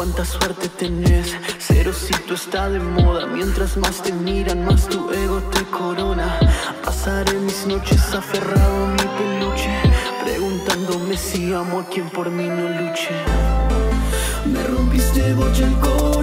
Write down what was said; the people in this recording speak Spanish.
cuánta suerte tenés. Cerocito está de moda, mientras más te miran, más tu ego te corona. Pasaré mis noches aferrado a mi peluche, preguntándome si amo a quien por mí no luche. Me rompiste bocha el corazón,